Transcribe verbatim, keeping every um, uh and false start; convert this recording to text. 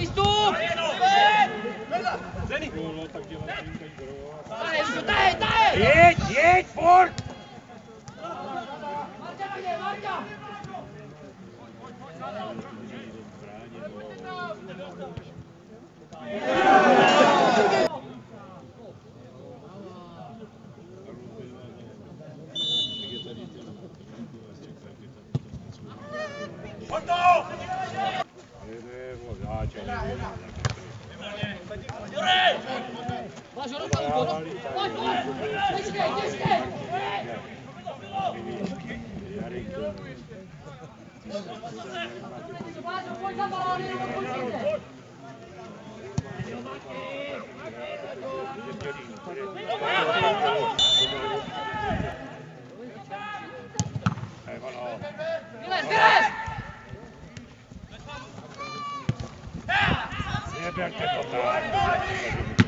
výstup! Tahej, tahej! Jeď, jeď, furt! Marťa na něj, Marťa! Máš ho rozpadl, pojď, pojď, těžkej, těžkej! Vážo, pojď za balóny, nebo pojďte! Vylez, vylez! Neberte to tak.